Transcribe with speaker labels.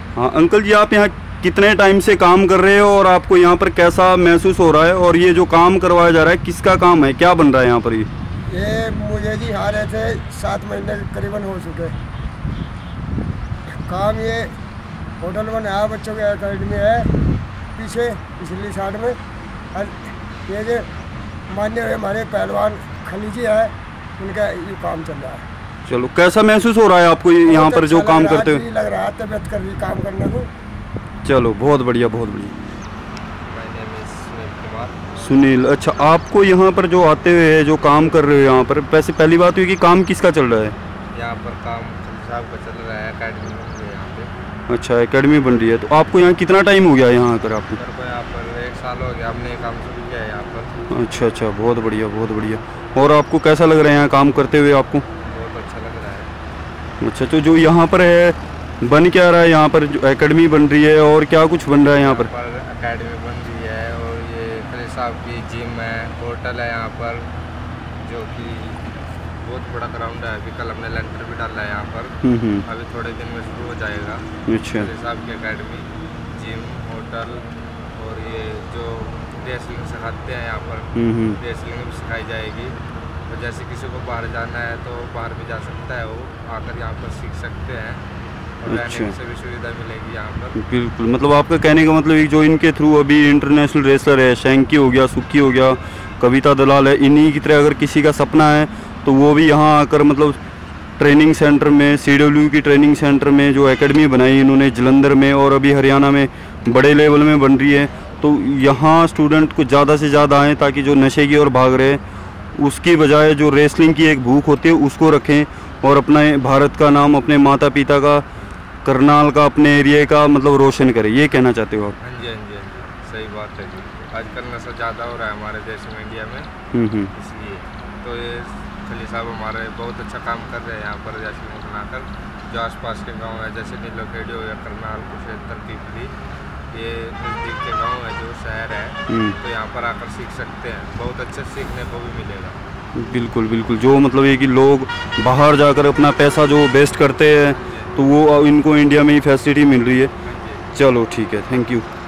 Speaker 1: हाँ अंकल जी, आप यहाँ कितने टाइम से काम कर रहे हो और आपको यहाँ पर कैसा महसूस हो रहा है? और ये जो काम करवाया जा रहा है किसका काम है, क्या बन रहा है यहाँ पर?
Speaker 2: ये मुझे जी हारे थे 7 महीने करीबन हो चुके काम। ये होटल बनाया बच्चों के अकेडमी है पीछे पिछली साइड में। और ये जो मान्य हुए हमारे पहलवान खलीजी है, उनका ये काम चल रहा है।
Speaker 1: चलो, कैसा महसूस हो रहा है आपको यहाँ पर जो काम करते हुए?
Speaker 2: लग रहा है तबियत कर रही काम करने को।
Speaker 1: चलो, बहुत बढ़िया बहुत बढ़िया। सुनील, अच्छा, आपको यहाँ पर जो आते हुए जो काम कर रहे हो यहाँ पर, वैसे पहली बात हुई कि काम किसका चल रहा है?
Speaker 3: यहाँ पर काम साहब का चल रहा है, एकेडमी बन रही है यहाँ पे।
Speaker 1: अच्छा, एकेडमी बन रही है। तो आपको यहाँ कितना टाइम हो गया यहाँ आकर? आपको
Speaker 3: यहाँ पर 1 साल हो गया, हमने काम शुरू किया है यहाँ पर।
Speaker 1: अच्छा अच्छा, बहुत बढ़िया बहुत बढ़िया। और आपको कैसा लग रहा है यहाँ काम करते हुए आपको?
Speaker 3: बहुत अच्छा लग रहा है।
Speaker 1: अच्छा, तो जो यहाँ पर है बन क्या रहा है यहाँ पर? जो एकेडमी बन रही है और क्या कुछ बन रहा है यहाँ पर?
Speaker 3: एकेडमी बन रही है और ये खलील साहब की जिम है, होटल है यहाँ पर, जो कि बहुत बड़ा ग्राउंड है। अभी कल हमने लेंटर भी डाला है यहाँ पर, अभी थोड़े दिन में शुरू हो जाएगा।
Speaker 1: अच्छा,
Speaker 3: खलील साहब की एकेडमी, जिम, होटल, और ये जो रेसलिंग सिखाते हैं यहाँ पर, रेसलिंग भी सिखाई जाएगी। और जैसे किसी को बाहर जाना है तो बाहर भी जा सकता है, वो आकर यहाँ पर सीख सकते हैं। और
Speaker 1: अच्छा,
Speaker 3: से भी सुविधा मिलेगी यहाँ पर।
Speaker 1: बिल्कुल। मतलब आपका कहने का मतलब जो इनके थ्रू अभी इंटरनेशनल रेसलर है, शैंकी हो गया, सुक्की हो गया, कविता दलाल है, इन्हीं की तरह अगर किसी का सपना है तो वो भी यहाँ आकर मतलब ट्रेनिंग सेंटर में, CW की ट्रेनिंग सेंटर में जो एकेडमी बनाई इन्होंने जलंधर में, और अभी हरियाणा में बड़े लेवल में बन रही है, तो यहाँ स्टूडेंट को ज़्यादा से ज़्यादा आएँ ताकि जो नशे की ओर भाग रहे उसकी बजाय जो रेसलिंग की एक भूख होती है उसको रखें, और अपना भारत का नाम, अपने माता पिता का, करनाल का, अपने एरिया का मतलब रोशन करें। ये कहना चाहते हो आप?
Speaker 3: हाँ जी, हाँ जी, हाँ जी, सही बात है जी। आजकल नशा ज़्यादा हो रहा है हमारे देश में, इंडिया में, इसलिए तो ये खलील साहब हमारे बहुत अच्छा काम कर रहे हैं यहाँ पर रेसलिंग बनाकर। जो आसपास के गांव है जैसे नीलोखेड़ी हो या करनाल, कुशेतर, पीपली, ये नज़दीक के गांव है, जो शहर है, तो यहाँ पर आकर सीख सकते हैं। बहुत अच्छा सीखने को भी मिलेगा।
Speaker 1: बिल्कुल बिल्कुल। जो मतलब ये कि लोग बाहर जाकर अपना पैसा जो वेस्ट करते हैं, तो वो इनको इंडिया में ही फैसिलिटी मिल रही है। चलो ठीक है, थैंक यू।